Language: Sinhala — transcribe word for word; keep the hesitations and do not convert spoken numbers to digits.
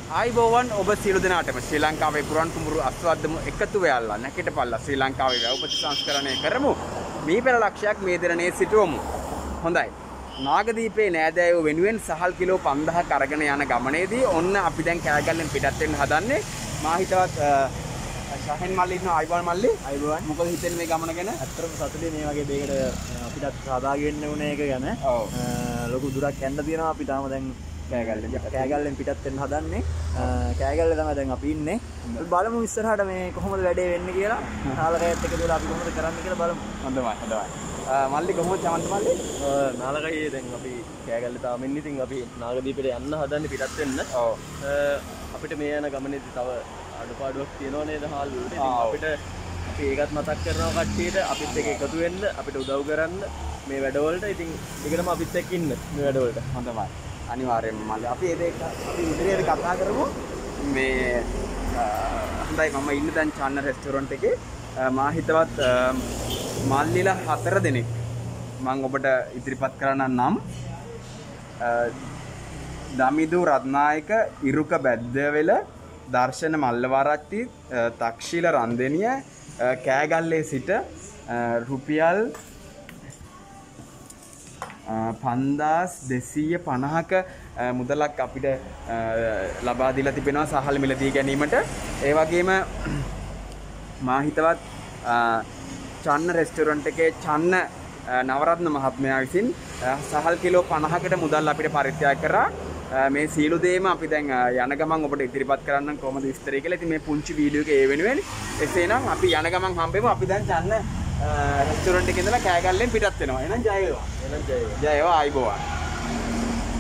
ආයිබෝවන් ඔබ සියලු දෙනාටම ශ්‍රී ලංකාවේ පුරන් කුඹුරු අස්වද්දමු එකතු වෙලා නැකිටපල්ලා ශ්‍රී ලංකාවේ වැව් ප්‍රතිසංස්කරණය කරමු. මීපෙර ලක්ෂයක් මේ දිනනේ සිටවමු. හොඳයි. නාගදීපේ නෑදෑයෝ වෙනුවෙන් සහල් කිලෝ පන්දාහක් අරගෙන යන ගමනේදී ඔන්න අපි දැන් කෑගල්ලෙන් පිටත් වෙන්න හදන්නේ. මා හිතවත් ශාහෙන් මල්ලි ඉන්න ආයිබෝවන් මල්ලි. ආයිබෝවන්. මොකද හිතෙන්නේ මේ ගමන ගැන? අත්‍තරම සතුටුයි මේ වගේ දෙයකට අපිටත් සහභාගී වෙන්න උනේ එක ගැන. ඔව්. ලොකු දුරක් යන්න තියෙනවා අපි තාම දැන් කෑගල්ලෙන් කෑගල්ලෙන් පිටත් වෙන්න හදන්නේ. කෑගල්ල තමයි දැන් අපි ඉන්නේ. බලමු ඉස්සරහට මේ කොහොමද වැඩේ වෙන්නේ කියලා. නාලකයත් එක දුර අපි කොහොමද කරන්නේ කියලා බලමු. හොඳයි හොඳයි. මල්ලි කොහොමද චමන්ත මල්ලි? නාලකයේ දැන් අපි කෑගල්ල තාම ඉන්නේ. ඉතින් අපි නාගදීපේට යන්න හදන්නේ පිටත් වෙන්න. ඔව්. අපිට මේ යන ගමනේදී තව අඩුපාඩුවක් තියෙනව නේද හාල් වලට. ඉතින් අපිට අපි ඒකත් මතක් කරනවා කට්ටියට අපිත් එක්ක එකතු වෙන්න, අපිට උදව් කරන්න මේ වැඩවලට. ඉතින් ඒකටම අපිත් එක්ක ඉන්න මේ වැඩවලට. හොඳයි. අනිවාර්යෙන්ම මල්ලි අපි ඒ දෙක අපි ඉදිරියට කතා කරමු. මේ හොඳයි මම ඉන්නේ දැන් චන්න රෙස්ටොරන්ට් එකේ. මා හිතවත් මල්ලිලා හතර දෙනෙක් මම ඔබට ඉදිරිපත් කරන්න නම් දමිදු රත්නායක, ඉරුක බැද්දවෙල, දර්ශන මල්ලවරත්ති, තක්ෂීල රන්දෙනිය, කෑගල්ලේ සිට රුපියල් පන්දාස් දෙසීය පනහක මුදලක් අපිට ලබා දීලා තිබෙනවා සහල් මිලදී ගැනීමට. ඒ වගේම මා හිතවත් චන්න රෙස්ටොරන්ට් එකේ චන්න නවරත්න මහත්මයා විසින් සහල් කිලෝ පනහකට මුදල් අපිට පරිත්‍යාග කරා. මේ සියලු දේම අපි දැන් යන ගමන් ඔබට ඉදිරිපත් කරන්න කොහොමද විස්තරය කියලා. ඉතින් මේ පුංචි වීඩියෝ එක ඒ වෙනුවෙන්. එසේනම් අපි යන ගමන් හම්බෙමු. අපි දැන් චන්න රෙස්ටොරන්ට් එකේ ඉඳලා කෑගල්ලෙන් පිටත් වෙනවා. එහෙනම් ජය වේවා. එහෙනම් ජය වේවා. ජය වේවා ආයිබෝවන්.